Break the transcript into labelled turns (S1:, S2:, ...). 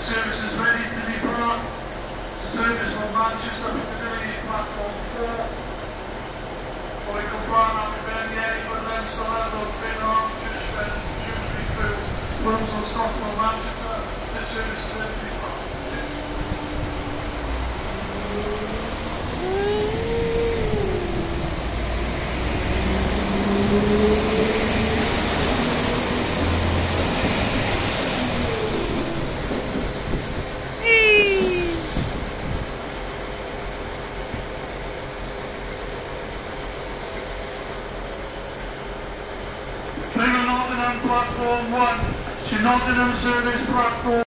S1: service is ready to depart. Service from Manchester, Piccadilly, platform 4. Poi Carmarthen, Carmarthen, Shrewsbury, through Wilson, Stockholm, Manchester. This service is ready to depart. Carmarthen, platform 1. To Nottingham service platform